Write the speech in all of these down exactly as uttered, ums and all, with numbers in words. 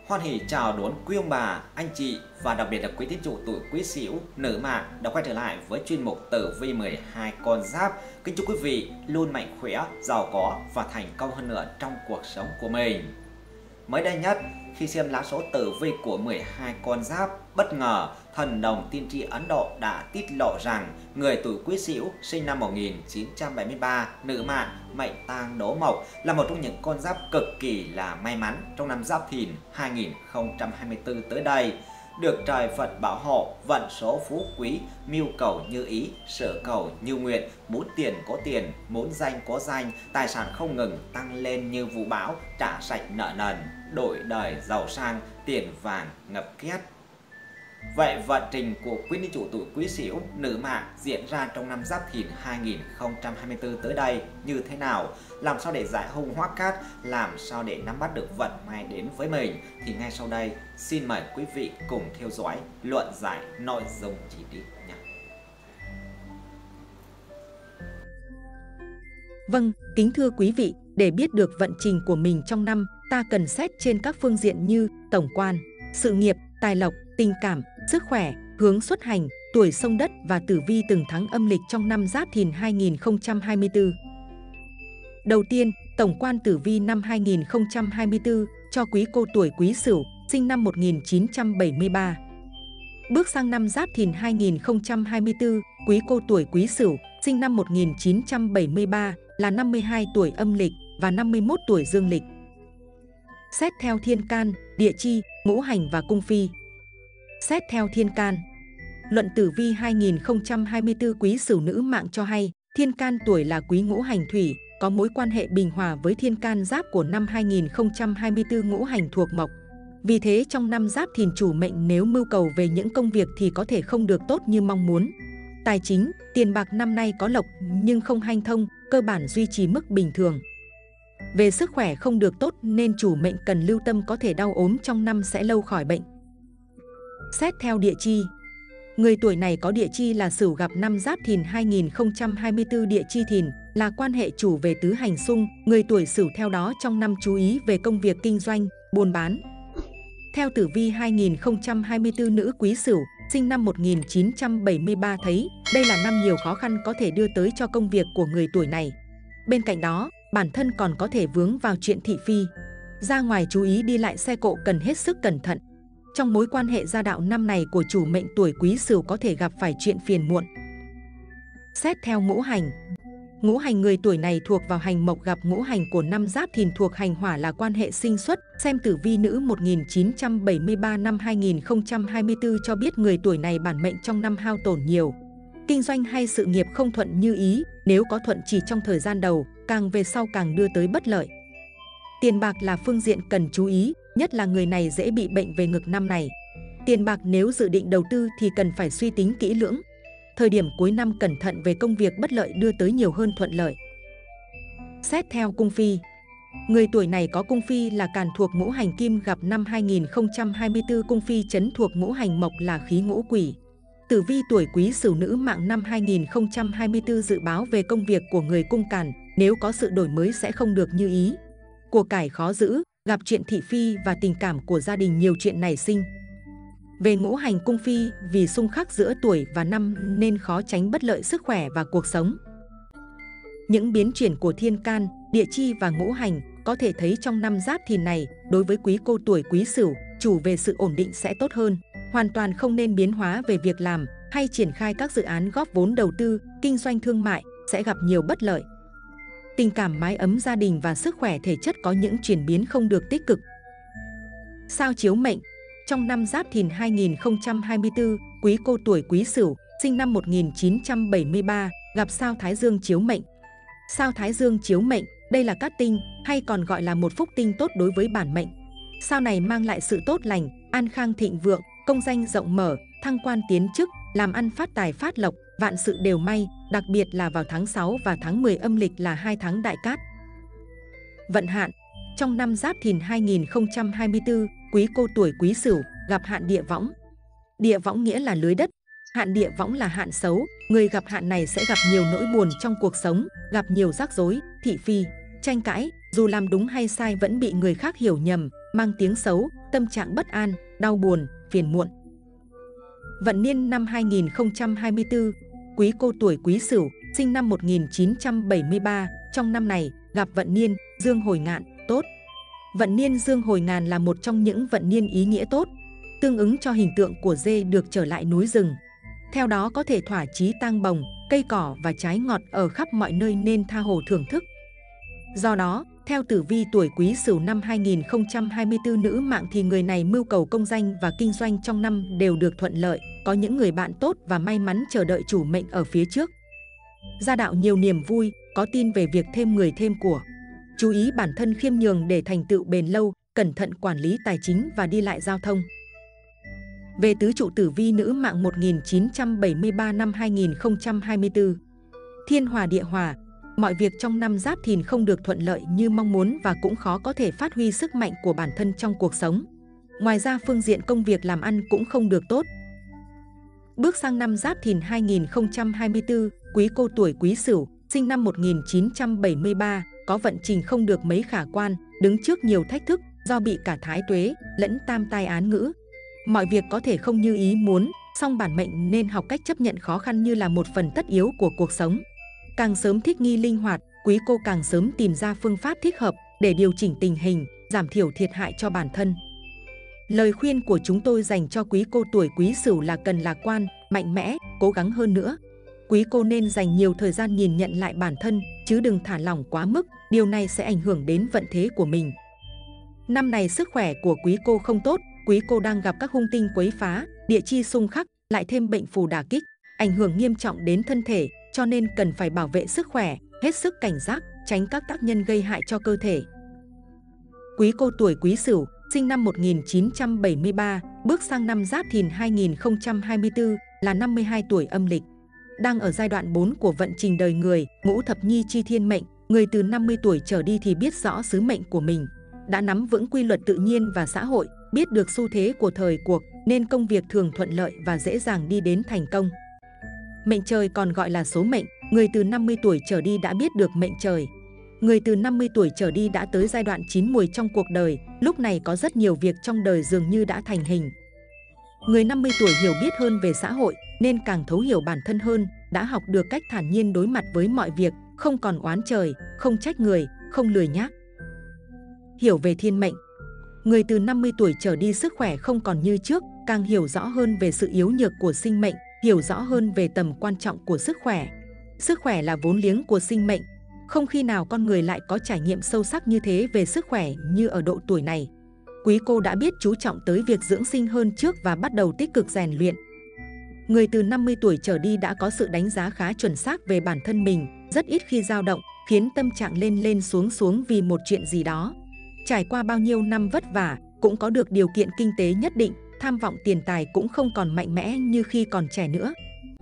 Hoan hỉ chào đón quý ông bà, anh chị và đặc biệt là quý tín chủ tuổi Quý Sửu, nữ mạng đã quay trở lại với chuyên mục tử vi mười hai con giáp. Kính chúc quý vị luôn mạnh khỏe, giàu có và thành công hơn nữa trong cuộc sống của mình. Mới đây nhất, khi xem lá số tử vi của mười hai con giáp, bất ngờ thần đồng tiên tri Ấn Độ đã tiết lộ rằng người tuổi Quý Sửu sinh năm một nghìn chín trăm bảy mươi ba, nữ mạng, mệnh tang Đỗ Mộc là một trong những con giáp cực kỳ là may mắn trong năm Giáp Thìn hai nghìn không trăm hai mươi tư tới đây. Được trời Phật bảo hộ, vận số phú quý, mưu cầu như ý, sở cầu như nguyện, muốn tiền có tiền, muốn danh có danh, tài sản không ngừng tăng lên như vũ bão, trả sạch nợ nần, đổi đời giàu sang, tiền vàng ngập két. Vậy vận trình của quý nữ chủ tuổi Quý Sửu, nữ mạng diễn ra trong năm Giáp Thìn hai nghìn không trăm hai mươi tư tới đây như thế nào? Làm sao để giải hung hóa cát? Làm sao để nắm bắt được vận may đến với mình? Thì ngay sau đây, xin mời quý vị cùng theo dõi luận giải nội dung chi tiết nhé. Vâng, kính thưa quý vị, để biết được vận trình của mình trong năm, ta cần xét trên các phương diện như tổng quan, sự nghiệp, tài lộc, tình cảm, sức khỏe, hướng xuất hành, tuổi xông đất và tử vi từng tháng âm lịch trong năm Giáp Thìn hai nghìn không trăm hai mươi tư. Đầu tiên, tổng quan tử vi năm hai nghìn không trăm hai mươi tư cho quý cô tuổi Quý Sửu, sinh năm một nghìn chín trăm bảy mươi ba. Bước sang năm Giáp Thìn hai nghìn không trăm hai mươi tư, quý cô tuổi Quý Sửu, sinh năm một nghìn chín trăm bảy mươi ba là năm mươi hai tuổi âm lịch và năm mươi mốt tuổi dương lịch. Xét theo thiên can, địa chi, ngũ hành và cung phi. Xét theo thiên can, luận tử vi hai nghìn không trăm hai mươi tư Quý Sửu nữ mạng cho hay, thiên can tuổi là quý ngũ hành thủy, có mối quan hệ bình hòa với thiên can giáp của năm hai nghìn không trăm hai mươi tư ngũ hành thuộc mộc. Vì thế trong năm Giáp Thìn chủ mệnh nếu mưu cầu về những công việc thì có thể không được tốt như mong muốn. Tài chính, tiền bạc năm nay có lộc nhưng không hanh thông, cơ bản duy trì mức bình thường. Về sức khỏe không được tốt nên chủ mệnh cần lưu tâm, có thể đau ốm trong năm sẽ lâu khỏi bệnh. Xét theo địa chi, người tuổi này có địa chi là Sửu gặp năm Giáp Thìn hai nghìn không trăm hai mươi tư, địa chi Thìn là quan hệ chủ về tứ hành xung, người tuổi Sửu theo đó trong năm chú ý về công việc kinh doanh, buôn bán. Theo tử vi hai nghìn không trăm hai mươi tư nữ Quý Sửu, sinh năm một nghìn chín trăm bảy mươi ba thấy đây là năm nhiều khó khăn có thể đưa tới cho công việc của người tuổi này. Bên cạnh đó, bản thân còn có thể vướng vào chuyện thị phi. Ra ngoài chú ý đi lại xe cộ cần hết sức cẩn thận. Trong mối quan hệ gia đạo năm này của chủ mệnh tuổi Quý Sửu có thể gặp phải chuyện phiền muộn. Xét theo ngũ hành, ngũ hành người tuổi này thuộc vào hành mộc, gặp ngũ hành của năm Giáp Thìn thuộc hành hỏa là quan hệ sinh xuất. Xem tử vi nữ một nghìn chín trăm bảy mươi ba năm hai nghìn không trăm hai mươi tư cho biết người tuổi này bản mệnh trong năm hao tổn nhiều. Kinh doanh hay sự nghiệp không thuận như ý, nếu có thuận chỉ trong thời gian đầu, càng về sau càng đưa tới bất lợi. Tiền bạc là phương diện cần chú ý, nhất là người này dễ bị bệnh về ngực năm này. Tiền bạc nếu dự định đầu tư thì cần phải suy tính kỹ lưỡng. Thời điểm cuối năm cẩn thận về công việc bất lợi đưa tới nhiều hơn thuận lợi. Xét theo cung phi, người tuổi này có cung phi là càn thuộc ngũ hành kim, gặp năm hai nghìn không trăm hai mươi tư cung phi chấn thuộc ngũ hành mộc là khí ngũ quỷ. Tử vi tuổi Quý Sửu nữ mạng năm hai nghìn không trăm hai mươi tư dự báo về công việc của người cung càn, nếu có sự đổi mới sẽ không được như ý. Của cải khó giữ, gặp chuyện thị phi và tình cảm của gia đình nhiều chuyện nảy sinh. Về ngũ hành cung phi, vì xung khắc giữa tuổi và năm nên khó tránh bất lợi sức khỏe và cuộc sống. Những biến chuyển của thiên can, địa chi và ngũ hành có thể thấy trong năm Giáp Thìn này, đối với quý cô tuổi Quý Sửu, chủ về sự ổn định sẽ tốt hơn. Hoàn toàn không nên biến hóa về việc làm hay triển khai các dự án góp vốn đầu tư, kinh doanh thương mại, sẽ gặp nhiều bất lợi. Tình cảm mái ấm gia đình và sức khỏe thể chất có những chuyển biến không được tích cực. Sao chiếu mệnh, trong năm Giáp Thìn hai nghìn không trăm hai mươi tư, quý cô tuổi Quý Sửu, sinh năm một nghìn chín trăm bảy mươi ba, gặp sao Thái Dương chiếu mệnh. Sao Thái Dương chiếu mệnh, đây là cát tinh hay còn gọi là một phúc tinh tốt đối với bản mệnh. Sao này mang lại sự tốt lành, an khang thịnh vượng, công danh rộng mở, thăng quan tiến chức, làm ăn phát tài phát lộc, vạn sự đều may, đặc biệt là vào tháng sáu và tháng mười âm lịch là hai tháng đại cát. Vận hạn, trong năm Giáp Thìn hai nghìn không trăm hai mươi tư, quý cô tuổi Quý Sửu gặp hạn địa võng. Địa võng nghĩa là lưới đất, hạn địa võng là hạn xấu, người gặp hạn này sẽ gặp nhiều nỗi buồn trong cuộc sống, gặp nhiều rắc rối, thị phi, tranh cãi, dù làm đúng hay sai vẫn bị người khác hiểu nhầm, mang tiếng xấu, tâm trạng bất an, đau buồn, phiền muộn. Vận niên năm hai nghìn không trăm hai mươi tư, quý cô tuổi Quý Sửu, sinh năm một nghìn chín trăm bảy mươi ba, trong năm này gặp vận niên dương hồi ngạn, tốt. Vận niên dương hồi ngàn là một trong những vận niên ý nghĩa tốt, tương ứng cho hình tượng của dê được trở lại núi rừng. Theo đó có thể thỏa chí tang bồng, cây cỏ và trái ngọt ở khắp mọi nơi nên tha hồ thưởng thức. Do đó, theo tử vi tuổi Quý Sửu năm hai nghìn không trăm hai mươi tư nữ mạng thì người này mưu cầu công danh và kinh doanh trong năm đều được thuận lợi, có những người bạn tốt và may mắn chờ đợi chủ mệnh ở phía trước. Gia đạo nhiều niềm vui, có tin về việc thêm người thêm của. Chú ý bản thân khiêm nhường để thành tựu bền lâu, cẩn thận quản lý tài chính và đi lại giao thông. Về tứ trụ tử vi nữ mạng một nghìn chín trăm bảy mươi ba năm hai nghìn không trăm hai mươi tư. Thiên hòa địa hòa, mọi việc trong năm Giáp Thìn không được thuận lợi như mong muốn và cũng khó có thể phát huy sức mạnh của bản thân trong cuộc sống. Ngoài ra phương diện công việc làm ăn cũng không được tốt. Bước sang năm Giáp Thìn hai nghìn không trăm hai mươi tư, quý cô tuổi Quý Sửu, sinh năm một nghìn chín trăm bảy mươi ba, có vận trình không được mấy khả quan, đứng trước nhiều thách thức do bị cả thái tuế lẫn tam tai án ngữ. Mọi việc có thể không như ý muốn, song bản mệnh nên học cách chấp nhận khó khăn như là một phần tất yếu của cuộc sống. Càng sớm thích nghi linh hoạt, quý cô càng sớm tìm ra phương pháp thích hợp để điều chỉnh tình hình, giảm thiểu thiệt hại cho bản thân. Lời khuyên của chúng tôi dành cho quý cô tuổi Quý Sửu là cần lạc quan, mạnh mẽ, cố gắng hơn nữa. Quý cô nên dành nhiều thời gian nhìn nhận lại bản thân, chứ đừng thả lỏng quá mức, điều này sẽ ảnh hưởng đến vận thế của mình. Năm này sức khỏe của quý cô không tốt, quý cô đang gặp các hung tinh quấy phá, địa chi xung khắc, lại thêm bệnh phù đả kích, ảnh hưởng nghiêm trọng đến thân thể, cho nên cần phải bảo vệ sức khỏe, hết sức cảnh giác, tránh các tác nhân gây hại cho cơ thể. Quý cô tuổi Quý Sửu, sinh năm một nghìn chín trăm bảy mươi ba, bước sang năm Giáp Thìn hai nghìn không trăm hai mươi tư là năm mươi hai tuổi âm lịch. Đang ở giai đoạn bốn của vận trình đời người, ngũ thập nhi chi thiên mệnh, người từ năm mươi tuổi trở đi thì biết rõ sứ mệnh của mình, đã nắm vững quy luật tự nhiên và xã hội, biết được xu thế của thời cuộc nên công việc thường thuận lợi và dễ dàng đi đến thành công. Mệnh trời còn gọi là số mệnh, người từ năm mươi tuổi trở đi đã biết được mệnh trời. Người từ năm mươi tuổi trở đi đã tới giai đoạn chín muồi trong cuộc đời, lúc này có rất nhiều việc trong đời dường như đã thành hình. Người năm mươi tuổi hiểu biết hơn về xã hội nên càng thấu hiểu bản thân hơn, đã học được cách thản nhiên đối mặt với mọi việc, không còn oán trời, không trách người, không lười nhác. Hiểu về thiên mệnh. Người từ năm mươi tuổi trở đi sức khỏe không còn như trước, càng hiểu rõ hơn về sự yếu nhược của sinh mệnh, hiểu rõ hơn về tầm quan trọng của sức khỏe. Sức khỏe là vốn liếng của sinh mệnh. Không khi nào con người lại có trải nghiệm sâu sắc như thế về sức khỏe như ở độ tuổi này. Quý cô đã biết chú trọng tới việc dưỡng sinh hơn trước và bắt đầu tích cực rèn luyện. Người từ năm mươi tuổi trở đi đã có sự đánh giá khá chuẩn xác về bản thân mình, rất ít khi dao động, khiến tâm trạng lên lên xuống xuống vì một chuyện gì đó. Trải qua bao nhiêu năm vất vả, cũng có được điều kiện kinh tế nhất định, tham vọng tiền tài cũng không còn mạnh mẽ như khi còn trẻ nữa.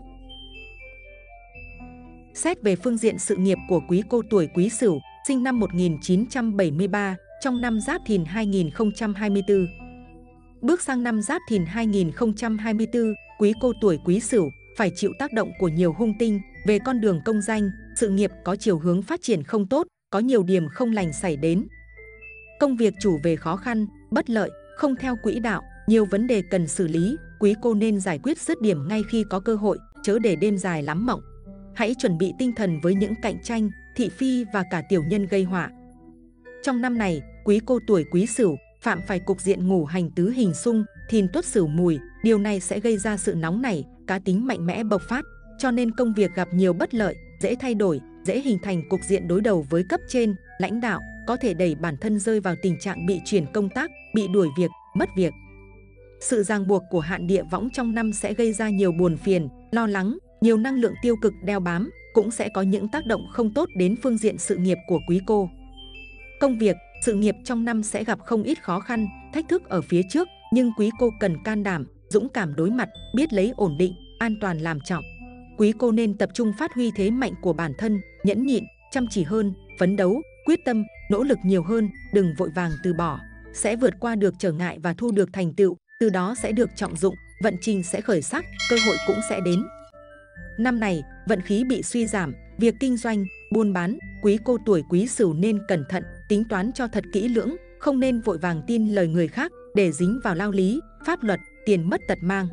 Xét về phương diện sự nghiệp của quý cô tuổi Quý Sửu, sinh năm một nghìn chín trăm bảy mươi ba, trong năm Giáp Thìn hai nghìn không trăm hai mươi tư. Bước sang năm Giáp Thìn hai nghìn không trăm hai mươi tư, quý cô tuổi Quý Sửu phải chịu tác động của nhiều hung tinh, về con đường công danh, sự nghiệp có chiều hướng phát triển không tốt, có nhiều điểm không lành xảy đến. Công việc chủ về khó khăn, bất lợi, không theo quỹ đạo, nhiều vấn đề cần xử lý, quý cô nên giải quyết dứt điểm ngay khi có cơ hội, chớ để đêm dài lắm mộng. Hãy chuẩn bị tinh thần với những cạnh tranh, thị phi và cả tiểu nhân gây họa. Trong năm này, quý cô tuổi Quý Sửu phạm phải cục diện ngũ hành tứ hình xung, Thìn Tuất Sửu Mùi, điều này sẽ gây ra sự nóng nảy, cá tính mạnh mẽ bộc phát, cho nên công việc gặp nhiều bất lợi, dễ thay đổi, dễ hình thành cục diện đối đầu với cấp trên, lãnh đạo, có thể đẩy bản thân rơi vào tình trạng bị chuyển công tác, bị đuổi việc, mất việc. Sự ràng buộc của hạn địa võng trong năm sẽ gây ra nhiều buồn phiền, lo lắng, nhiều năng lượng tiêu cực đeo bám, cũng sẽ có những tác động không tốt đến phương diện sự nghiệp của quý cô. Công việc, sự nghiệp trong năm sẽ gặp không ít khó khăn, thách thức ở phía trước, nhưng quý cô cần can đảm, dũng cảm đối mặt, biết lấy ổn định, an toàn làm trọng. Quý cô nên tập trung phát huy thế mạnh của bản thân, nhẫn nhịn, chăm chỉ hơn, phấn đấu, quyết tâm, nỗ lực nhiều hơn, đừng vội vàng từ bỏ, sẽ vượt qua được trở ngại và thu được thành tựu, từ đó sẽ được trọng dụng, vận trình sẽ khởi sắc, cơ hội cũng sẽ đến. Năm này, vận khí bị suy giảm, việc kinh doanh, buôn bán, quý cô tuổi Quý Sửu nên cẩn thận, tính toán cho thật kỹ lưỡng, không nên vội vàng tin lời người khác để dính vào lao lý, pháp luật, tiền mất tật mang.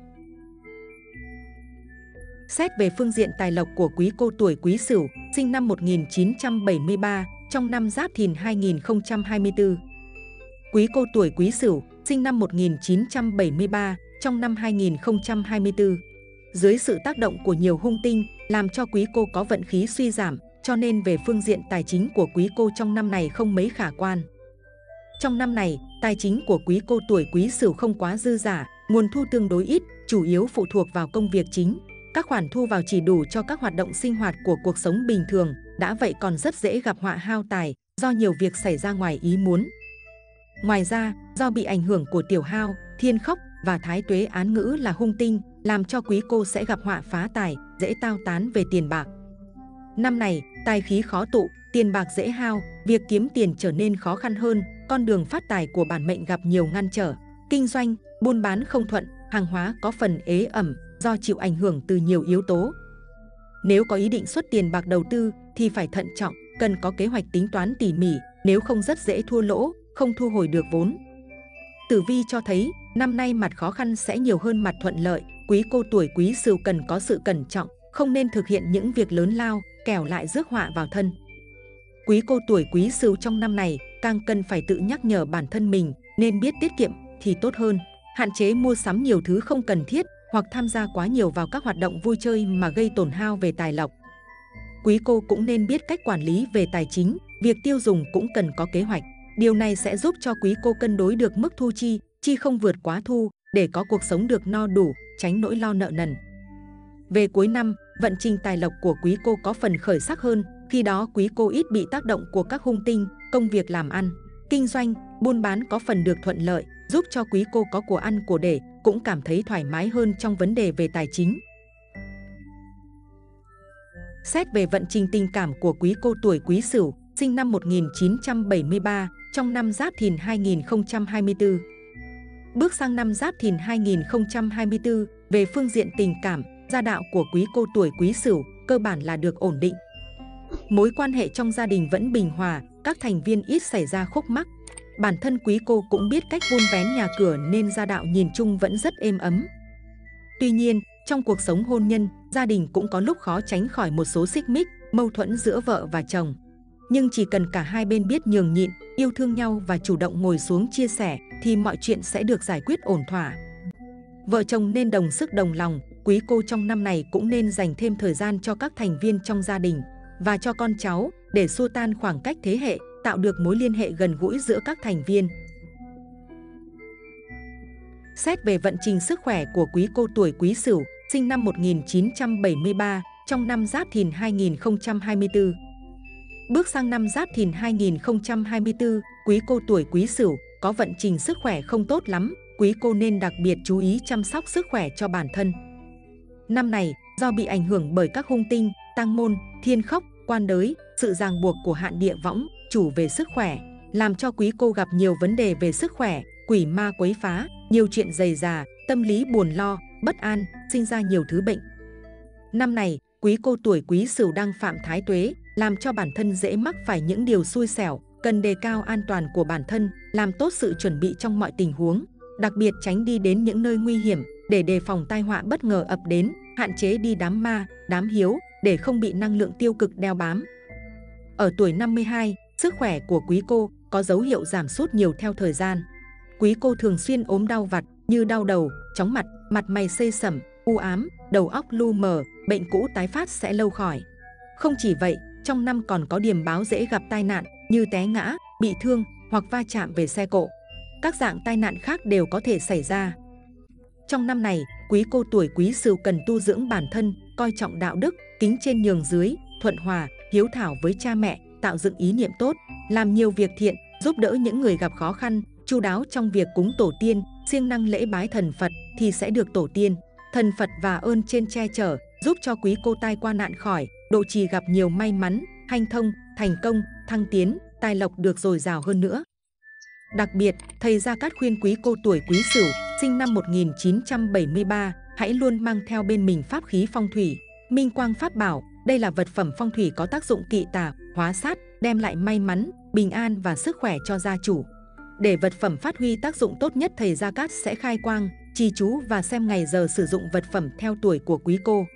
Xét về phương diện tài lộc của quý cô tuổi Quý Sửu, sinh năm một nghìn chín trăm bảy mươi ba, trong năm Giáp Thìn hai nghìn không trăm hai mươi tư. Quý cô tuổi Quý Sửu, sinh năm một nghìn chín trăm bảy mươi ba, trong năm hai nghìn không trăm hai mươi tư. Dưới sự tác động của nhiều hung tinh, làm cho quý cô có vận khí suy giảm, cho nên về phương diện tài chính của quý cô trong năm này không mấy khả quan. Trong năm này, tài chính của quý cô tuổi Quý Sửu không quá dư dả, nguồn thu tương đối ít, chủ yếu phụ thuộc vào công việc chính. Các khoản thu vào chỉ đủ cho các hoạt động sinh hoạt của cuộc sống bình thường, đã vậy còn rất dễ gặp họa hao tài, do nhiều việc xảy ra ngoài ý muốn. Ngoài ra, do bị ảnh hưởng của tiểu hao, thiên khốc và thái tuế án ngữ là hung tinh, làm cho quý cô sẽ gặp họa phá tài, dễ tao tán về tiền bạc. Năm này, tài khí khó tụ, tiền bạc dễ hao, việc kiếm tiền trở nên khó khăn hơn, con đường phát tài của bản mệnh gặp nhiều ngăn trở. Kinh doanh, buôn bán không thuận, hàng hóa có phần ế ẩm, do chịu ảnh hưởng từ nhiều yếu tố. Nếu có ý định xuất tiền bạc đầu tư thì phải thận trọng, cần có kế hoạch tính toán tỉ mỉ, nếu không rất dễ thua lỗ, không thu hồi được vốn. Tử vi cho thấy, năm nay mặt khó khăn sẽ nhiều hơn mặt thuận lợi, quý cô tuổi Quý Sửu cần có sự cẩn trọng, không nên thực hiện những việc lớn lao, kẻo lại rước họa vào thân. Quý cô tuổi Quý Sửu trong năm này càng cần phải tự nhắc nhở bản thân mình, nên biết tiết kiệm thì tốt hơn, hạn chế mua sắm nhiều thứ không cần thiết, hoặc tham gia quá nhiều vào các hoạt động vui chơi mà gây tổn hao về tài lộc. Quý cô cũng nên biết cách quản lý về tài chính, việc tiêu dùng cũng cần có kế hoạch. Điều này sẽ giúp cho quý cô cân đối được mức thu chi, chi không vượt quá thu, để có cuộc sống được no đủ, tránh nỗi lo nợ nần. Về cuối năm, vận trình tài lộc của quý cô có phần khởi sắc hơn, khi đó quý cô ít bị tác động của các hung tinh, công việc làm ăn, kinh doanh, buôn bán có phần được thuận lợi, giúp cho quý cô có của ăn của để, cũng cảm thấy thoải mái hơn trong vấn đề về tài chính. Xét về vận trình tình cảm của quý cô tuổi Quý Sửu, sinh năm một nghìn chín trăm bảy mươi ba, trong năm Giáp Thìn hai nghìn không trăm hai mươi tư. Bước sang năm Giáp Thìn hai nghìn không trăm hai mươi tư, về phương diện tình cảm, gia đạo của quý cô tuổi Quý Sửu cơ bản là được ổn định. Mối quan hệ trong gia đình vẫn bình hòa, các thành viên ít xảy ra khúc mắc. Bản thân quý cô cũng biết cách vun vén nhà cửa nên gia đạo nhìn chung vẫn rất êm ấm. Tuy nhiên, trong cuộc sống hôn nhân, gia đình cũng có lúc khó tránh khỏi một số xích mích, mâu thuẫn giữa vợ và chồng. Nhưng chỉ cần cả hai bên biết nhường nhịn, yêu thương nhau và chủ động ngồi xuống chia sẻ thì mọi chuyện sẽ được giải quyết ổn thỏa. Vợ chồng nên đồng sức đồng lòng, quý cô trong năm này cũng nên dành thêm thời gian cho các thành viên trong gia đình và cho con cháu để xua tan khoảng cách thế hệ, tạo được mối liên hệ gần gũi giữa các thành viên. Xét về vận trình sức khỏe của quý cô tuổi Quý Sửu, sinh năm một nghìn chín trăm bảy mươi ba, trong năm Giáp Thìn hai nghìn không trăm hai mươi tư. Bước sang năm Giáp Thìn hai nghìn không trăm hai mươi tư, quý cô tuổi Quý Sửu có vận trình sức khỏe không tốt lắm, quý cô nên đặc biệt chú ý chăm sóc sức khỏe cho bản thân. Năm này, do bị ảnh hưởng bởi các hung tinh, tang môn, thiên khốc, quan đới, sự ràng buộc của hạn địa võng, chủ về sức khỏe, làm cho quý cô gặp nhiều vấn đề về sức khỏe, quỷ ma quấy phá, nhiều chuyện rầy rà, tâm lý buồn lo, bất an, sinh ra nhiều thứ bệnh. Năm này, quý cô tuổi Quý Sửu đang phạm thái tuế, làm cho bản thân dễ mắc phải những điều xui xẻo, cần đề cao an toàn của bản thân, làm tốt sự chuẩn bị trong mọi tình huống, đặc biệt tránh đi đến những nơi nguy hiểm để đề phòng tai họa bất ngờ ập đến, hạn chế đi đám ma, đám hiếu để không bị năng lượng tiêu cực đeo bám. Ở tuổi năm mươi hai, sức khỏe của quý cô có dấu hiệu giảm sút nhiều theo thời gian. Quý cô thường xuyên ốm đau vặt như đau đầu, chóng mặt, mặt mày xê sẩm, u ám, đầu óc lu mờ, bệnh cũ tái phát sẽ lâu khỏi. Không chỉ vậy, trong năm còn có điềm báo dễ gặp tai nạn như té ngã, bị thương hoặc va chạm về xe cộ. Các dạng tai nạn khác đều có thể xảy ra. Trong năm này, quý cô tuổi Quý Sửu cần tu dưỡng bản thân, coi trọng đạo đức, kính trên nhường dưới, thuận hòa, hiếu thảo với cha mẹ, tạo dựng ý niệm tốt, làm nhiều việc thiện, giúp đỡ những người gặp khó khăn, chu đáo trong việc cúng tổ tiên, siêng năng lễ bái thần Phật thì sẽ được tổ tiên, thần Phật và ơn trên che chở, giúp cho quý cô tai qua nạn khỏi, độ trì gặp nhiều may mắn, hanh thông, thành công, thăng tiến, tài lộc được dồi dào hơn nữa. Đặc biệt, thầy Gia Cát khuyên quý cô tuổi Quý Sửu, sinh năm một nghìn chín trăm bảy mươi ba, hãy luôn mang theo bên mình pháp khí phong thủy, minh quang pháp bảo. Đây là vật phẩm phong thủy có tác dụng kỵ tà, hóa sát, đem lại may mắn, bình an và sức khỏe cho gia chủ. Để vật phẩm phát huy tác dụng tốt nhất, thầy Gia Cát sẽ khai quang, trì chú và xem ngày giờ sử dụng vật phẩm theo tuổi của quý cô.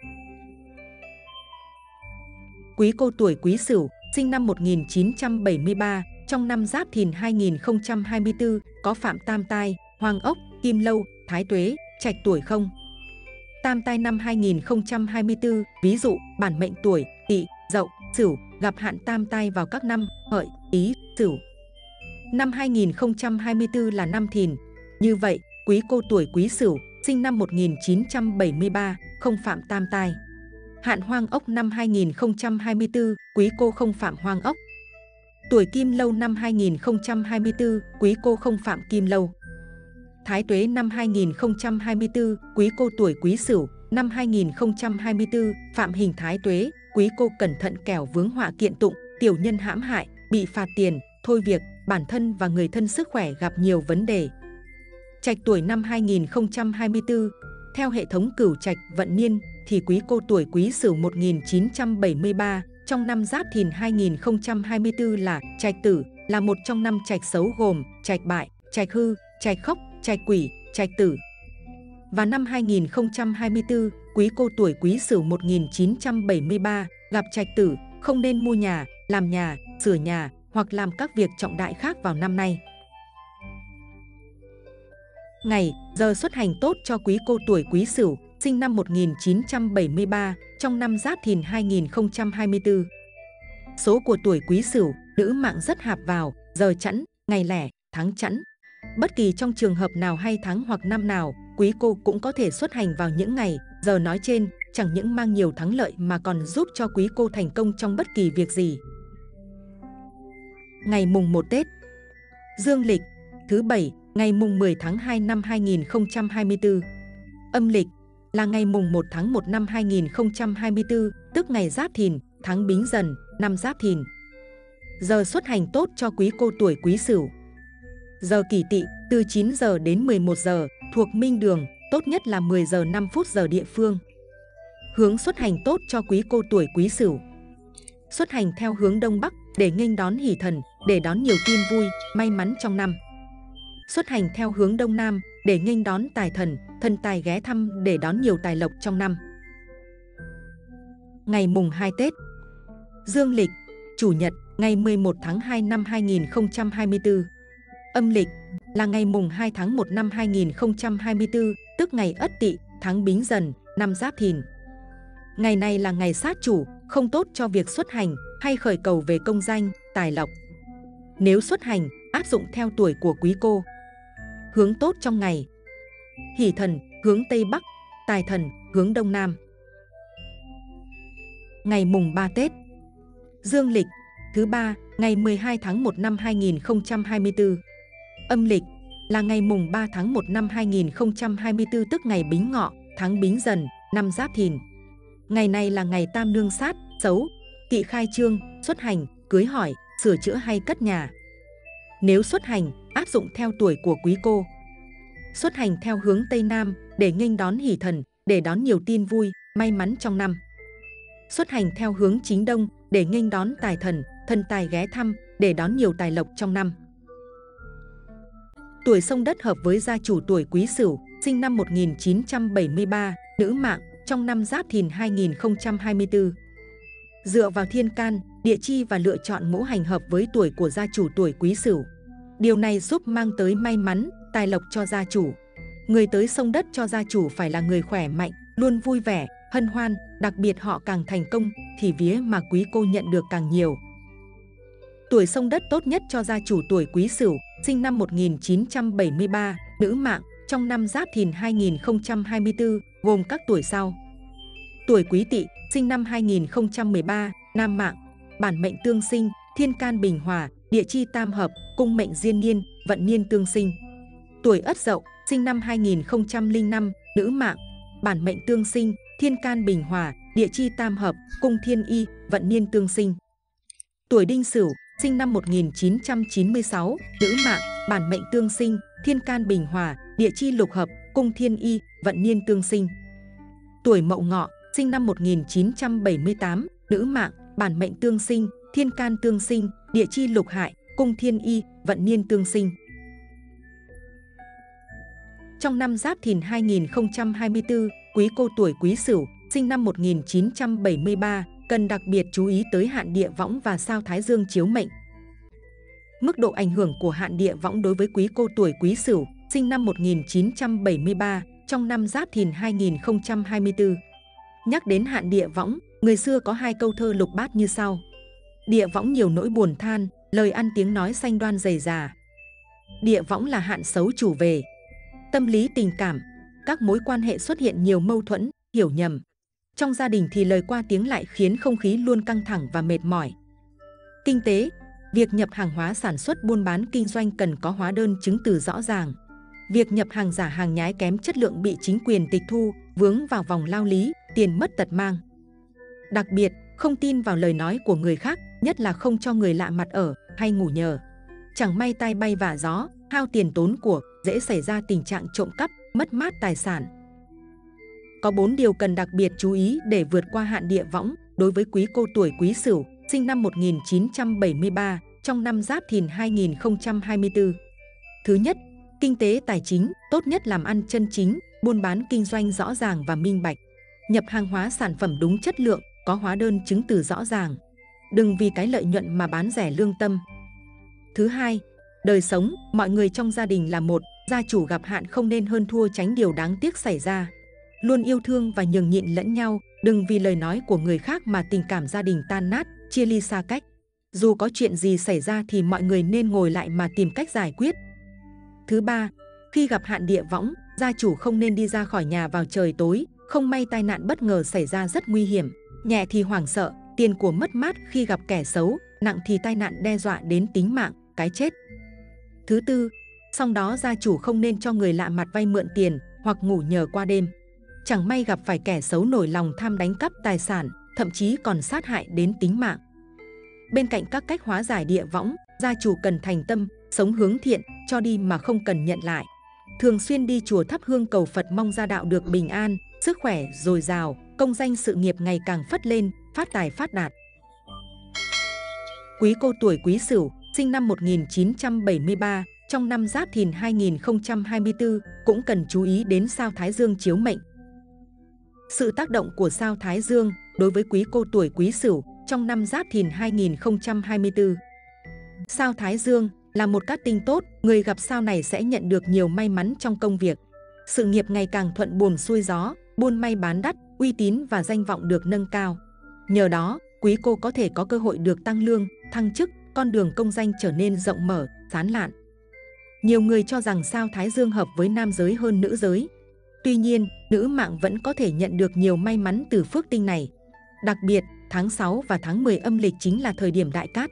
Quý cô tuổi Quý Sửu, sinh năm một nghìn chín trăm bảy mươi ba, trong năm Giáp Thìn hai nghìn không trăm hai mươi tư, có phạm tam tai, hoàng ốc, kim lâu, thái tuế, trạch tuổi không. Tam tai năm hai nghìn không trăm hai mươi tư, ví dụ bản mệnh tuổi Tỵ, Dậu, Sửu, gặp hạn tam tai vào các năm Hợi, Ý, Sửu. Năm hai nghìn không trăm hai mươi tư là năm Thìn. Như vậy, quý cô tuổi Quý Sửu, sinh năm một nghìn chín trăm bảy mươi ba, không phạm tam tai. Hạn hoang ốc năm hai nghìn không trăm hai mươi tư, quý cô không phạm hoang ốc. Tuổi Kim Lâu năm hai nghìn không trăm hai mươi tư, quý cô không phạm Kim Lâu. Thái tuế năm hai nghìn không trăm hai mươi tư, quý cô tuổi Quý Sửu, năm hai nghìn không trăm hai mươi tư, phạm hình thái tuế, quý cô cẩn thận kẻo vướng họa kiện tụng, tiểu nhân hãm hại, bị phạt tiền, thôi việc, bản thân và người thân sức khỏe gặp nhiều vấn đề. Trạch tuổi năm hai nghìn không trăm hai mươi tư, theo hệ thống cửu trạch vận niên thì quý cô tuổi Quý Sửu một nghìn chín trăm bảy mươi ba, trong năm Giáp Thìn hai nghìn không trăm hai mươi tư là trạch tử, là một trong năm trạch xấu gồm trạch bại, trạch hư, trạch khốc, trạch quỷ, trạch tử. Và năm hai nghìn không trăm hai mươi tư, quý cô tuổi Quý Sửu một nghìn chín trăm bảy mươi ba gặp trạch tử, không nên mua nhà, làm nhà, sửa nhà hoặc làm các việc trọng đại khác vào năm nay. Ngày, giờ xuất hành tốt cho quý cô tuổi Quý Sửu, sinh năm một nghìn chín trăm bảy mươi ba, trong năm Giáp Thìn hai nghìn không trăm hai mươi tư. Số của tuổi Quý Sửu, nữ mạng rất hạp vào, giờ chẵn, ngày lẻ, tháng chẵn. Bất kỳ trong trường hợp nào hay tháng hoặc năm nào, quý cô cũng có thể xuất hành vào những ngày, giờ nói trên, chẳng những mang nhiều thắng lợi mà còn giúp cho quý cô thành công trong bất kỳ việc gì. Ngày mùng một Tết Dương lịch, thứ Bảy, ngày mùng mười tháng hai năm hai nghìn không trăm hai mươi tư. Âm lịch là ngày mùng một tháng một năm hai nghìn không trăm hai mươi tư, tức ngày Giáp Thìn, tháng Bính Dần, năm Giáp Thìn. Giờ xuất hành tốt cho quý cô tuổi Quý Sửu. Giờ Kỷ Tỵ từ chín giờ đến mười một giờ, thuộc Minh Đường, tốt nhất là mười giờ năm phút giờ địa phương. Hướng xuất hành tốt cho quý cô tuổi Quý Sửu. Xuất hành theo hướng Đông Bắc để nghênh đón hỷ thần, để đón nhiều tin vui, may mắn trong năm. Xuất hành theo hướng Đông Nam để nghênh đón tài thần, thần tài ghé thăm để đón nhiều tài lộc trong năm. Ngày mùng hai Tết Dương lịch, Chủ nhật, ngày mười một tháng hai năm hai nghìn không trăm hai mươi tư. Âm lịch là ngày mùng hai tháng một năm hai nghìn không trăm hai mươi tư, tức ngày Ất Tỵ, tháng Bính Dần, năm Giáp Thìn. Ngày này là ngày sát chủ, không tốt cho việc xuất hành hay khởi cầu về công danh, tài lộc. Nếu xuất hành, áp dụng theo tuổi của quý cô. Hướng tốt trong ngày: hỷ thần hướng Tây Bắc, tài thần hướng Đông Nam. Ngày mùng ba Tết Dương lịch, thứ Ba, ngày mười hai tháng một năm hai nghìn không trăm hai mươi tư. Âm lịch là ngày mùng ba tháng một năm hai nghìn không trăm hai mươi tư, tức ngày Bính Ngọ, tháng Bính Dần, năm Giáp Thìn. Ngày này là ngày tam nương sát, xấu, Tỵ khai trương, xuất hành, cưới hỏi, sửa chữa hay cất nhà. Nếu xuất hành, áp dụng theo tuổi của quý cô. Xuất hành theo hướng Tây Nam để nghênh đón hỷ thần, để đón nhiều tin vui, may mắn trong năm. Xuất hành theo hướng chính Đông để nghênh đón tài thần, thần tài ghé thăm, để đón nhiều tài lộc trong năm. Tuổi Sông Đất hợp với gia chủ tuổi Quý Sửu, sinh năm một nghìn chín trăm bảy mươi ba, nữ mạng, trong năm Giáp Thìn hai nghìn không trăm hai mươi tư. Dựa vào thiên can, địa chi và lựa chọn ngũ hành hợp với tuổi của gia chủ tuổi Quý Sửu. Điều này giúp mang tới may mắn, tài lộc cho gia chủ. Người tới Sông Đất cho gia chủ phải là người khỏe mạnh, luôn vui vẻ, hân hoan, đặc biệt họ càng thành công thì vía mà quý cô nhận được càng nhiều. Tuổi Sông Đất tốt nhất cho gia chủ tuổi Quý Sửu, sinh năm một nghìn chín trăm bảy mươi ba, nữ mạng, trong năm Giáp Thìn hai nghìn không trăm hai mươi tư, gồm các tuổi sau. Tuổi Quý Tỵ, sinh năm hai nghìn không trăm mười ba, nam mạng, bản mệnh tương sinh, thiên can bình hòa, địa chi tam hợp, cung mệnh diên niên, vận niên tương sinh. Tuổi Ất Dậu, sinh năm hai nghìn không trăm lẻ năm, nữ mạng, bản mệnh tương sinh, thiên can bình hòa, địa chi tam hợp, cung thiên y, vận niên tương sinh. Tuổi Đinh Sửu, sinh năm một nghìn chín trăm chín mươi sáu, nữ mạng, bản mệnh tương sinh, thiên can bình hòa, địa chi lục hợp, cung thiên y, vận niên tương sinh. Tuổi Mậu Ngọ, sinh năm một nghìn chín trăm bảy mươi tám, nữ mạng, bản mệnh tương sinh, thiên can tương sinh, địa chi lục hại, cung thiên y, vận niên tương sinh. trong năm Giáp Thìn hai nghìn không trăm hai mươi tư, quý cô tuổi Quý Sửu, sinh năm một nghìn chín trăm bảy mươi ba, cần đặc biệt chú ý tới hạn địa võng và sao Thái Dương chiếu mệnh. Mức độ ảnh hưởng của hạn địa võng đối với quý cô tuổi Quý Sửu, sinh năm một nghìn chín trăm bảy mươi ba, trong năm Giáp Thìn hai nghìn không trăm hai mươi tư. Nhắc đến hạn địa võng, người xưa có hai câu thơ lục bát như sau: địa võng nhiều nỗi buồn than, lời ăn tiếng nói xanh đoan dày già. Địa võng là hạn xấu chủ về. Tâm lý tình cảm, các mối quan hệ xuất hiện nhiều mâu thuẫn, hiểu nhầm. Trong gia đình thì lời qua tiếng lại khiến không khí luôn căng thẳng và mệt mỏi. Kinh tế, việc nhập hàng hóa sản xuất buôn bán kinh doanh cần có hóa đơn chứng từ rõ ràng. Việc nhập hàng giả hàng nhái kém chất lượng bị chính quyền tịch thu, vướng vào vòng lao lý, tiền mất tật mang. Đặc biệt, không tin vào lời nói của người khác, nhất là không cho người lạ mặt ở hay ngủ nhờ. Chẳng may tai bay vạ gió, hao tiền tốn của, dễ xảy ra tình trạng trộm cắp, mất mát tài sản. Có bốn điều cần đặc biệt chú ý để vượt qua hạn địa võng đối với quý cô tuổi Quý Sửu, sinh năm một nghìn chín trăm bảy mươi ba, trong năm Giáp Thìn hai nghìn không trăm hai mươi tư. Thứ nhất, kinh tế tài chính, tốt nhất làm ăn chân chính, buôn bán kinh doanh rõ ràng và minh bạch. Nhập hàng hóa sản phẩm đúng chất lượng, có hóa đơn chứng từ rõ ràng. Đừng vì cái lợi nhuận mà bán rẻ lương tâm. Thứ hai, đời sống, mọi người trong gia đình là một, gia chủ gặp hạn không nên hơn thua tránh điều đáng tiếc xảy ra. Luôn yêu thương và nhường nhịn lẫn nhau, đừng vì lời nói của người khác mà tình cảm gia đình tan nát, chia ly xa cách. Dù có chuyện gì xảy ra thì mọi người nên ngồi lại mà tìm cách giải quyết. Thứ ba, khi gặp hạn địa võng, gia chủ không nên đi ra khỏi nhà vào trời tối, không may tai nạn bất ngờ xảy ra rất nguy hiểm. Nhẹ thì hoảng sợ, tiền của mất mát khi gặp kẻ xấu, nặng thì tai nạn đe dọa đến tính mạng, cái chết. Thứ tư, song đó gia chủ không nên cho người lạ mặt vay mượn tiền hoặc ngủ nhờ qua đêm. Chẳng may gặp phải kẻ xấu nổi lòng tham đánh cắp tài sản, thậm chí còn sát hại đến tính mạng. Bên cạnh các cách hóa giải địa võng, gia chủ cần thành tâm, sống hướng thiện, cho đi mà không cần nhận lại. Thường xuyên đi chùa thắp hương cầu Phật mong gia đạo được bình an, sức khỏe dồi dào, công danh sự nghiệp ngày càng phất lên, phát tài phát đạt. Quý cô tuổi Quý Sửu, sinh năm một nghìn chín trăm bảy mươi ba, trong năm Giáp Thìn hai nghìn không trăm hai mươi tư, cũng cần chú ý đến sao Thái Dương chiếu mệnh. Sự tác động của sao Thái Dương đối với quý cô tuổi Quý Sửu trong năm Giáp Thìn hai nghìn không trăm hai mươi tư. Sao Thái Dương là một cát tinh tốt, người gặp sao này sẽ nhận được nhiều may mắn trong công việc. Sự nghiệp ngày càng thuận buồm xuôi gió, buôn may bán đắt, uy tín và danh vọng được nâng cao. Nhờ đó, quý cô có thể có cơ hội được tăng lương, thăng chức, con đường công danh trở nên rộng mở, sáng lạn. Nhiều người cho rằng sao Thái Dương hợp với nam giới hơn nữ giới. Tuy nhiên, nữ mạng vẫn có thể nhận được nhiều may mắn từ phước tinh này. Đặc biệt, tháng sáu và tháng mười âm lịch chính là thời điểm đại cát.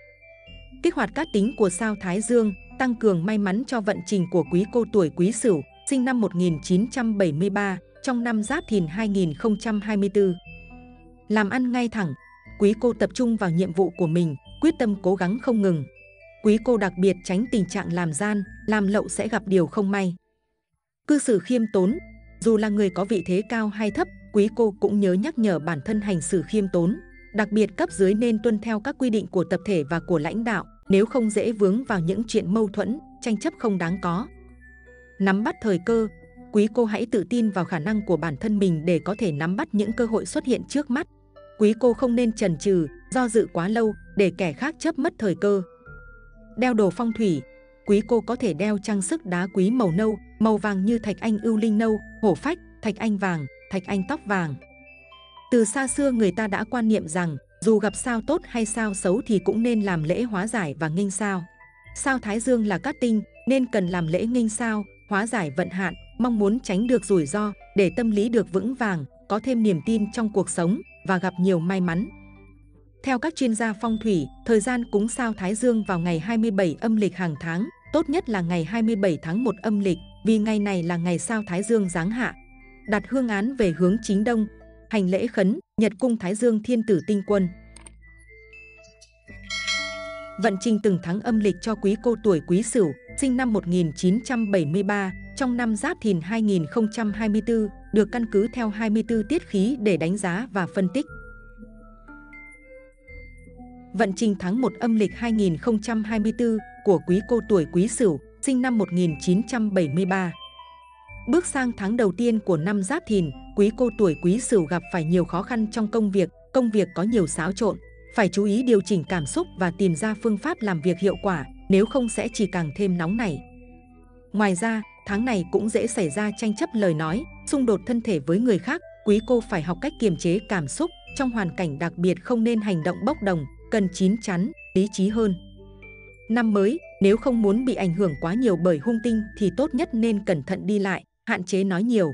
Kích hoạt cát tính của sao Thái Dương, tăng cường may mắn cho vận trình của quý cô tuổi Quý Sửu, sinh năm một nghìn chín trăm bảy mươi ba, trong năm Giáp Thìn hai nghìn không trăm hai mươi tư. Làm ăn ngay thẳng, quý cô tập trung vào nhiệm vụ của mình, quyết tâm cố gắng không ngừng. Quý cô đặc biệt tránh tình trạng làm gian, làm lậu sẽ gặp điều không may. Cư xử khiêm tốn, dù là người có vị thế cao hay thấp, quý cô cũng nhớ nhắc nhở bản thân hành xử khiêm tốn. Đặc biệt cấp dưới nên tuân theo các quy định của tập thể và của lãnh đạo, nếu không dễ vướng vào những chuyện mâu thuẫn, tranh chấp không đáng có. Nắm bắt thời cơ, quý cô hãy tự tin vào khả năng của bản thân mình để có thể nắm bắt những cơ hội xuất hiện trước mắt. Quý cô không nên chần chừ, do dự quá lâu để kẻ khác chớp mất thời cơ. Đeo đồ phong thủy, quý cô có thể đeo trang sức đá quý màu nâu, màu vàng như thạch anh ưu linh nâu, hổ phách, thạch anh vàng, thạch anh tóc vàng. Từ xa xưa người ta đã quan niệm rằng dù gặp sao tốt hay sao xấu thì cũng nên làm lễ hóa giải và nghênh sao. Sao Thái Dương là cát tinh nên cần làm lễ nghênh sao, hóa giải vận hạn, mong muốn tránh được rủi ro để tâm lý được vững vàng, có thêm niềm tin trong cuộc sống và gặp nhiều may mắn. Theo các chuyên gia phong thủy, thời gian cúng sao Thái Dương vào ngày hai mươi bảy âm lịch hàng tháng, tốt nhất là ngày hai mươi bảy tháng một âm lịch, vì ngày này là ngày sao Thái Dương giáng hạ. Đặt hương án về hướng chính đông, hành lễ khấn, nhật cung Thái Dương thiên tử tinh quân. Vận trình từng tháng âm lịch cho quý cô tuổi Quý Sửu, sinh năm một nghìn chín trăm bảy mươi ba, trong năm Giáp Thìn hai nghìn không trăm hai mươi tư, được căn cứ theo hai mươi tư tiết khí để đánh giá và phân tích. Vận trình tháng một âm lịch hai nghìn không trăm hai mươi tư của quý cô tuổi Quý Sửu, sinh năm một nghìn chín trăm bảy mươi ba. Bước sang tháng đầu tiên của năm Giáp Thìn, quý cô tuổi Quý Sửu gặp phải nhiều khó khăn trong công việc, công việc có nhiều xáo trộn, phải chú ý điều chỉnh cảm xúc và tìm ra phương pháp làm việc hiệu quả, nếu không sẽ chỉ càng thêm nóng nảy. Ngoài ra, tháng này cũng dễ xảy ra tranh chấp lời nói, xung đột thân thể với người khác, quý cô phải học cách kiềm chế cảm xúc, trong hoàn cảnh đặc biệt không nên hành động bốc đồng, cần chín chắn, lý trí hơn. Năm mới, nếu không muốn bị ảnh hưởng quá nhiều bởi hung tinh thì tốt nhất nên cẩn thận đi lại, hạn chế nói nhiều.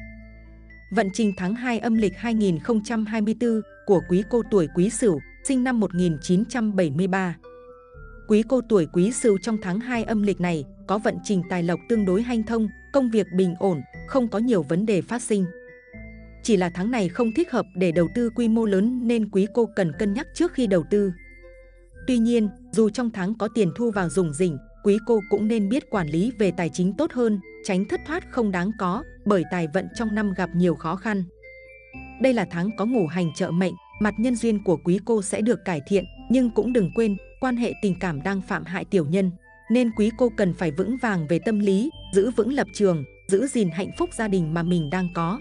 Vận trình tháng hai âm lịch hai nghìn không trăm hai mươi tư của quý cô tuổi Quý Sửu, sinh năm một nghìn chín trăm bảy mươi ba. Quý cô tuổi Quý Sửu trong tháng hai âm lịch này có vận trình tài lộc tương đối hanh thông, công việc bình ổn, không có nhiều vấn đề phát sinh. Chỉ là tháng này không thích hợp để đầu tư quy mô lớn nên quý cô cần cân nhắc trước khi đầu tư. Tuy nhiên, dù trong tháng có tiền thu vào rủng rỉnh, quý cô cũng nên biết quản lý về tài chính tốt hơn, tránh thất thoát không đáng có, bởi tài vận trong năm gặp nhiều khó khăn. Đây là tháng có ngũ hành trợ mệnh, mặt nhân duyên của quý cô sẽ được cải thiện, nhưng cũng đừng quên, quan hệ tình cảm đang phạm hại tiểu nhân, nên quý cô cần phải vững vàng về tâm lý, giữ vững lập trường, giữ gìn hạnh phúc gia đình mà mình đang có.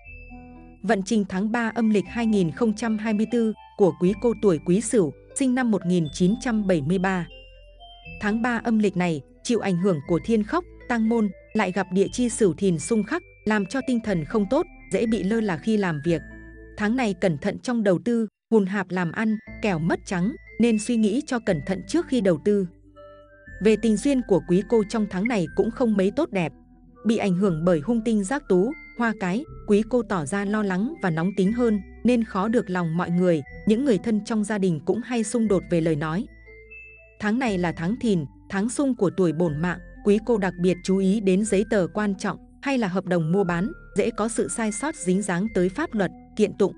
Vận trình tháng ba âm lịch hai nghìn không trăm hai mươi tư của quý cô tuổi Quý Sửu, sinh năm một nghìn chín trăm bảy mươi ba. Tháng ba âm lịch này chịu ảnh hưởng của thiên khốc, tang môn, lại gặp địa chi Sửu Thìn xung khắc, làm cho tinh thần không tốt, dễ bị lơ là khi làm việc. Tháng này cẩn thận trong đầu tư, hùn hạp làm ăn, kẻo mất trắng, nên suy nghĩ cho cẩn thận trước khi đầu tư. Về tình duyên của quý cô trong tháng này cũng không mấy tốt đẹp. Bị ảnh hưởng bởi hung tinh Giác Tú, Hoa Cái, quý cô tỏ ra lo lắng và nóng tính hơn, nên khó được lòng mọi người, những người thân trong gia đình cũng hay xung đột về lời nói. Tháng này là tháng Thìn, tháng xung của tuổi bổn mạng, quý cô đặc biệt chú ý đến giấy tờ quan trọng hay là hợp đồng mua bán, dễ có sự sai sót dính dáng tới pháp luật, kiện tụng.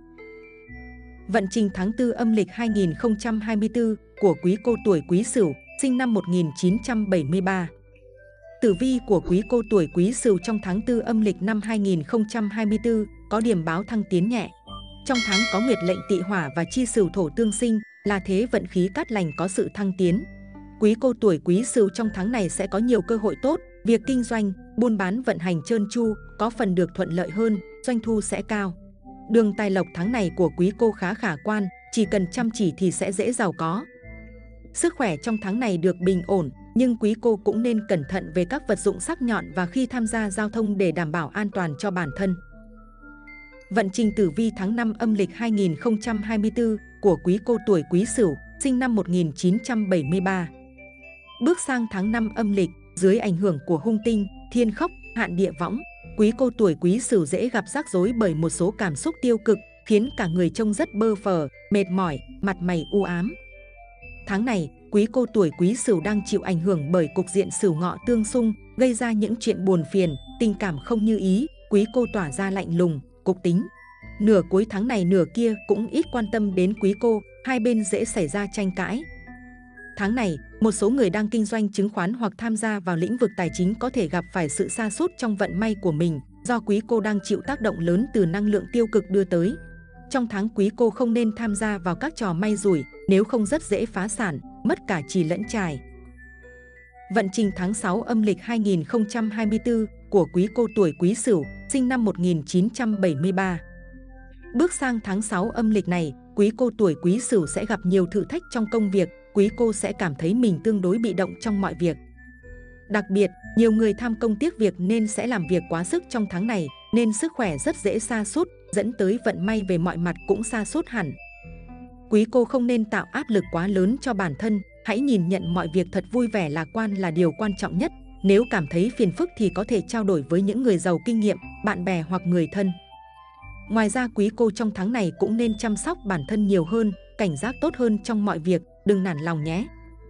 Vận trình tháng tư âm lịch hai nghìn không trăm hai mươi tư của quý cô tuổi Quý Sửu, sinh năm một nghìn chín trăm bảy mươi ba. Tử vi của quý cô tuổi Quý Sửu trong tháng tư âm lịch năm hai nghìn không trăm hai mươi tư có điểm báo thăng tiến nhẹ. Trong tháng có nguyệt lệnh Tỵ Hỏa và chi Sửu thổ tương sinh, là thế vận khí cát lành có sự thăng tiến. Quý cô tuổi Quý Sửu trong tháng này sẽ có nhiều cơ hội tốt, việc kinh doanh, buôn bán vận hành trơn tru, có phần được thuận lợi hơn, doanh thu sẽ cao. Đường tài lộc tháng này của quý cô khá khả quan, chỉ cần chăm chỉ thì sẽ dễ giàu có. Sức khỏe trong tháng này được bình ổn, nhưng quý cô cũng nên cẩn thận về các vật dụng sắc nhọn và khi tham gia giao thông để đảm bảo an toàn cho bản thân. Vận trình tử vi tháng năm âm lịch hai nghìn không trăm hai mươi tư của quý cô tuổi Quý Sửu, sinh năm một nghìn chín trăm bảy mươi ba. Bước sang tháng năm âm lịch, dưới ảnh hưởng của hung tinh, thiên khốc, hạn địa võng, quý cô tuổi Quý Sửu dễ gặp rắc rối bởi một số cảm xúc tiêu cực, khiến cả người trông rất bơ phờ, mệt mỏi, mặt mày u ám. Tháng này, quý cô tuổi Quý Sửu đang chịu ảnh hưởng bởi cục diện Sửu Ngọ tương xung, gây ra những chuyện buồn phiền, tình cảm không như ý, quý cô tỏa ra lạnh lùng, cục tính. Nửa cuối tháng này nửa kia cũng ít quan tâm đến quý cô, hai bên dễ xảy ra tranh cãi. Tháng này, một số người đang kinh doanh chứng khoán hoặc tham gia vào lĩnh vực tài chính có thể gặp phải sự sa sút trong vận may của mình, do quý cô đang chịu tác động lớn từ năng lượng tiêu cực đưa tới. Trong tháng quý cô không nên tham gia vào các trò may rủi, nếu không rất dễ phá sản, mất cả chì lẫn chài. Vận trình tháng sáu âm lịch hai nghìn không trăm hai mươi tư của quý cô tuổi Quý Sửu, sinh năm một nghìn chín trăm bảy mươi ba. Bước sang tháng sáu âm lịch này, quý cô tuổi Quý Sửu sẽ gặp nhiều thử thách trong công việc, quý cô sẽ cảm thấy mình tương đối bị động trong mọi việc. Đặc biệt, nhiều người tham công tiếc việc nên sẽ làm việc quá sức trong tháng này, nên sức khỏe rất dễ sa sút, dẫn tới vận may về mọi mặt cũng sa sút hẳn. Quý cô không nên tạo áp lực quá lớn cho bản thân, hãy nhìn nhận mọi việc thật vui vẻ lạc quan là điều quan trọng nhất. Nếu cảm thấy phiền phức thì có thể trao đổi với những người giàu kinh nghiệm, bạn bè hoặc người thân. Ngoài ra quý cô trong tháng này cũng nên chăm sóc bản thân nhiều hơn, cảnh giác tốt hơn trong mọi việc, đừng nản lòng nhé.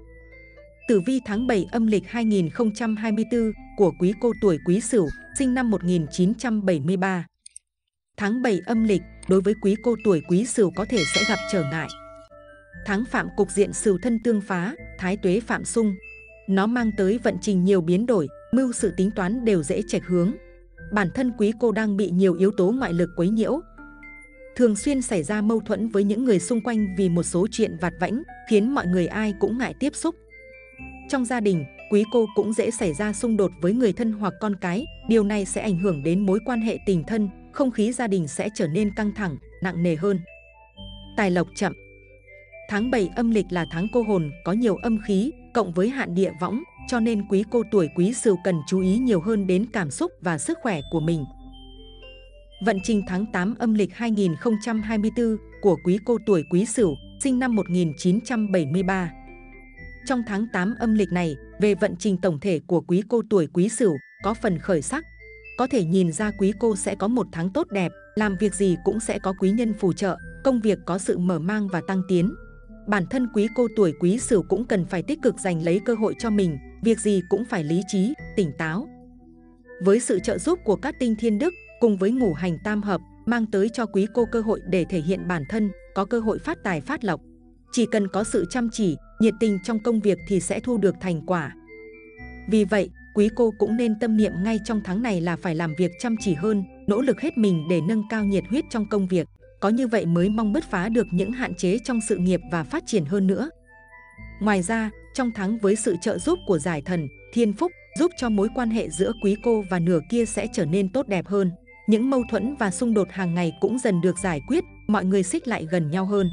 Tử vi tháng bảy âm lịch hai nghìn không trăm hai mươi tư của quý cô tuổi Quý Sửu, sinh năm một nghìn chín trăm bảy mươi ba. Tháng bảy âm lịch, đối với quý cô tuổi Quý Sửu có thể sẽ gặp trở ngại. Tháng phạm cục diện Sửu thân tương phá, thái tuế phạm xung. Nó mang tới vận trình nhiều biến đổi, mưu sự tính toán đều dễ chệch hướng. Bản thân quý cô đang bị nhiều yếu tố ngoại lực quấy nhiễu. Thường xuyên xảy ra mâu thuẫn với những người xung quanh vì một số chuyện vặt vãnh, khiến mọi người ai cũng ngại tiếp xúc. Trong gia đình, Quý Cô cũng dễ xảy ra xung đột với người thân hoặc con cái, điều này sẽ ảnh hưởng đến mối quan hệ tình thân, không khí gia đình sẽ trở nên căng thẳng, nặng nề hơn. Tài lộc chậm. Tháng bảy âm lịch là tháng cô hồn, có nhiều âm khí, cộng với hạn địa võng, cho nên Quý Cô tuổi Quý Sửu cần chú ý nhiều hơn đến cảm xúc và sức khỏe của mình. Vận trình tháng tám âm lịch hai nghìn không trăm hai mươi tư của Quý Cô tuổi Quý Sửu, sinh năm một nghìn chín trăm bảy mươi ba. Trong tháng tám âm lịch này, về vận trình tổng thể của Quý Cô tuổi Quý Sửu, có phần khởi sắc. Có thể nhìn ra Quý Cô sẽ có một tháng tốt đẹp, làm việc gì cũng sẽ có quý nhân phù trợ, công việc có sự mở mang và tăng tiến. Bản thân Quý Cô tuổi Quý Sửu cũng cần phải tích cực giành lấy cơ hội cho mình, việc gì cũng phải lý trí, tỉnh táo. Với sự trợ giúp của các tinh thiên đức, cùng với ngũ hành tam hợp, mang tới cho Quý Cô cơ hội để thể hiện bản thân, có cơ hội phát tài phát lộc. Chỉ cần có sự chăm chỉ, nhiệt tình trong công việc thì sẽ thu được thành quả. Vì vậy, Quý Cô cũng nên tâm niệm ngay trong tháng này là phải làm việc chăm chỉ hơn, nỗ lực hết mình để nâng cao nhiệt huyết trong công việc. Có như vậy mới mong bứt phá được những hạn chế trong sự nghiệp và phát triển hơn nữa. Ngoài ra, trong tháng với sự trợ giúp của giải thần, thiên phúc, giúp cho mối quan hệ giữa Quý Cô và nửa kia sẽ trở nên tốt đẹp hơn. Những mâu thuẫn và xung đột hàng ngày cũng dần được giải quyết, mọi người xích lại gần nhau hơn.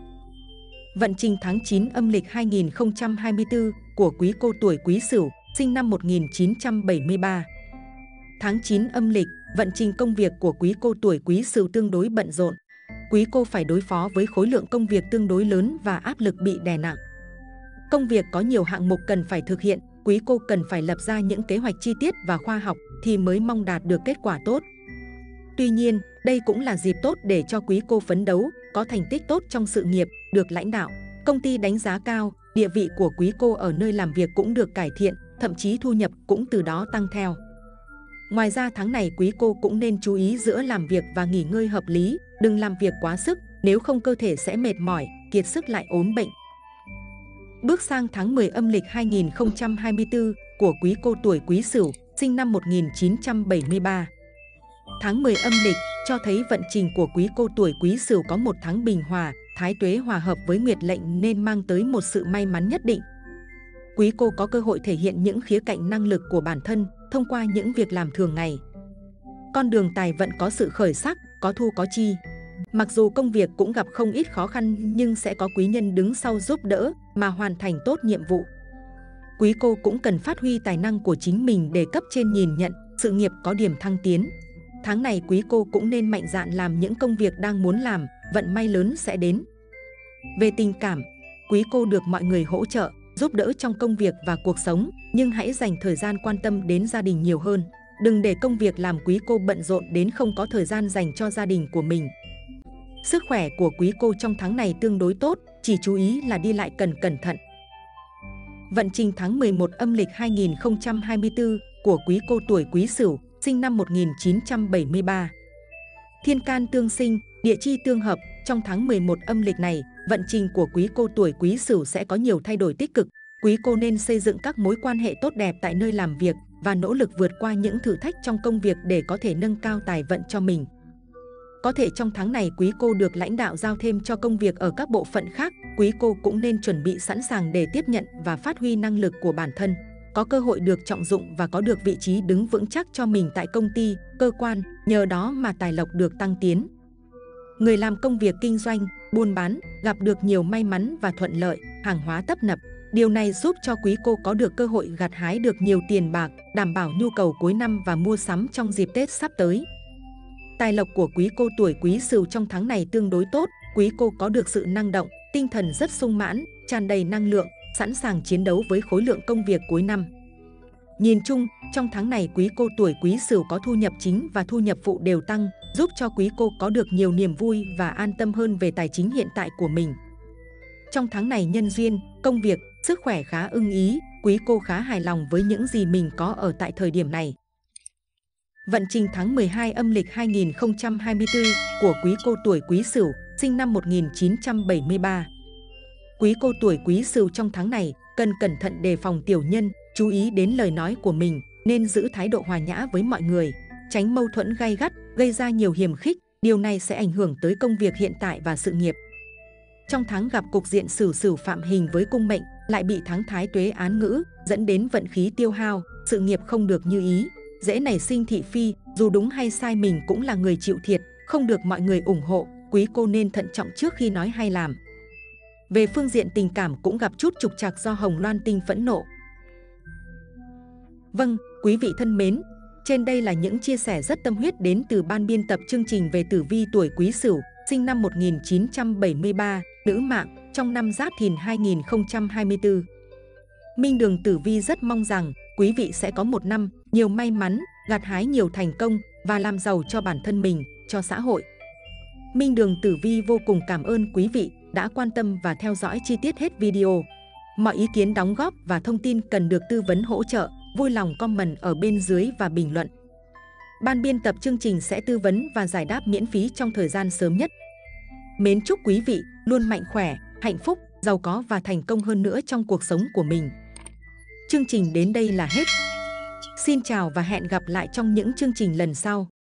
Vận trình tháng chín âm lịch hai nghìn không trăm hai mươi tư của Quý Cô tuổi Quý Sửu, sinh năm một nghìn chín trăm bảy mươi ba. Tháng chín âm lịch, vận trình công việc của Quý Cô tuổi Quý Sửu tương đối bận rộn. Quý Cô phải đối phó với khối lượng công việc tương đối lớn và áp lực bị đè nặng. Công việc có nhiều hạng mục cần phải thực hiện, Quý Cô cần phải lập ra những kế hoạch chi tiết và khoa học thì mới mong đạt được kết quả tốt. Tuy nhiên, đây cũng là dịp tốt để cho Quý Cô phấn đấu, có thành tích tốt trong sự nghiệp, được lãnh đạo, công ty đánh giá cao, địa vị của Quý Cô ở nơi làm việc cũng được cải thiện, thậm chí thu nhập cũng từ đó tăng theo. Ngoài ra tháng này Quý Cô cũng nên chú ý giữa làm việc và nghỉ ngơi hợp lý, đừng làm việc quá sức, nếu không cơ thể sẽ mệt mỏi, kiệt sức lại ốm bệnh. Bước sang tháng mười âm lịch hai nghìn không trăm hai mươi tư của Quý Cô tuổi Quý Sửu, sinh năm một nghìn chín trăm bảy mươi ba. Tháng mười âm lịch cho thấy vận trình của Quý Cô tuổi Quý Sửu có một tháng bình hòa, thái tuế hòa hợp với nguyệt lệnh nên mang tới một sự may mắn nhất định. Quý Cô có cơ hội thể hiện những khía cạnh năng lực của bản thân thông qua những việc làm thường ngày. Con đường tài vận có sự khởi sắc, có thu có chi. Mặc dù công việc cũng gặp không ít khó khăn nhưng sẽ có quý nhân đứng sau giúp đỡ mà hoàn thành tốt nhiệm vụ. Quý Cô cũng cần phát huy tài năng của chính mình để cấp trên nhìn nhận, sự nghiệp có điểm thăng tiến. Tháng này Quý Cô cũng nên mạnh dạn làm những công việc đang muốn làm, vận may lớn sẽ đến. Về tình cảm, Quý Cô được mọi người hỗ trợ, giúp đỡ trong công việc và cuộc sống, nhưng hãy dành thời gian quan tâm đến gia đình nhiều hơn. Đừng để công việc làm Quý Cô bận rộn đến không có thời gian dành cho gia đình của mình. Sức khỏe của Quý Cô trong tháng này tương đối tốt, chỉ chú ý là đi lại cần cẩn thận. Vận trình tháng mười một âm lịch hai nghìn không trăm hai mươi tư của Quý Cô tuổi Quý Sửu, sinh năm một nghìn chín trăm bảy mươi ba. Thiên can tương sinh, địa chi tương hợp, trong tháng mười một âm lịch này, vận trình của Quý Cô tuổi Quý Sửu sẽ có nhiều thay đổi tích cực. Quý Cô nên xây dựng các mối quan hệ tốt đẹp tại nơi làm việc và nỗ lực vượt qua những thử thách trong công việc để có thể nâng cao tài vận cho mình. Có thể trong tháng này Quý Cô được lãnh đạo giao thêm cho công việc ở các bộ phận khác, Quý Cô cũng nên chuẩn bị sẵn sàng để tiếp nhận và phát huy năng lực của bản thân. Có cơ hội được trọng dụng và có được vị trí đứng vững chắc cho mình tại công ty, cơ quan, nhờ đó mà tài lộc được tăng tiến. Người làm công việc kinh doanh, buôn bán, gặp được nhiều may mắn và thuận lợi, hàng hóa tấp nập. Điều này giúp cho Quý Cô có được cơ hội gặt hái được nhiều tiền bạc, đảm bảo nhu cầu cuối năm và mua sắm trong dịp Tết sắp tới. Tài lộc của Quý Cô tuổi Quý Sửu trong tháng này tương đối tốt, Quý Cô có được sự năng động, tinh thần rất sung mãn, tràn đầy năng lượng, sẵn sàng chiến đấu với khối lượng công việc cuối năm. Nhìn chung, trong tháng này Quý Cô tuổi Quý Sửu có thu nhập chính và thu nhập phụ đều tăng, giúp cho Quý Cô có được nhiều niềm vui và an tâm hơn về tài chính hiện tại của mình. Trong tháng này nhân duyên, công việc, sức khỏe khá ưng ý, Quý Cô khá hài lòng với những gì mình có ở tại thời điểm này. Vận trình tháng mười hai âm lịch hai nghìn không trăm hai mươi tư của Quý Cô tuổi Quý Sửu, sinh năm một nghìn chín trăm bảy mươi ba. Quý Cô tuổi Quý Sửu trong tháng này cần cẩn thận đề phòng tiểu nhân, chú ý đến lời nói của mình, nên giữ thái độ hòa nhã với mọi người, tránh mâu thuẫn gay gắt, gây ra nhiều hiềm khích, điều này sẽ ảnh hưởng tới công việc hiện tại và sự nghiệp. Trong tháng gặp cục diện Sửu Sửu phạm hình với cung mệnh, lại bị tháng thái tuế án ngữ, dẫn đến vận khí tiêu hao, sự nghiệp không được như ý, dễ nảy sinh thị phi, dù đúng hay sai mình cũng là người chịu thiệt, không được mọi người ủng hộ, quý cô nên thận trọng trước khi nói hay làm. Về phương diện tình cảm cũng gặp chút trục trặc do Hồng Loan tinh phẫn nộ. Vâng, quý vị thân mến, trên đây là những chia sẻ rất tâm huyết đến từ ban biên tập chương trình về tử vi tuổi Quý Sửu, sinh năm một nghìn chín trăm bảy mươi ba, nữ mạng, trong năm Giáp Thìn hai nghìn không trăm hai mươi tư. Minh Đường Tử Vi rất mong rằng quý vị sẽ có một năm nhiều may mắn, gặt hái nhiều thành công và làm giàu cho bản thân mình, cho xã hội. Minh Đường Tử Vi vô cùng cảm ơn quý vị đã quan tâm và theo dõi chi tiết hết video. Mọi ý kiến đóng góp và thông tin cần được tư vấn hỗ trợ, vui lòng comment ở bên dưới và bình luận. Ban biên tập chương trình sẽ tư vấn và giải đáp miễn phí trong thời gian sớm nhất. Mến chúc quý vị luôn mạnh khỏe, hạnh phúc, giàu có và thành công hơn nữa trong cuộc sống của mình. Chương trình đến đây là hết. Xin chào và hẹn gặp lại trong những chương trình lần sau.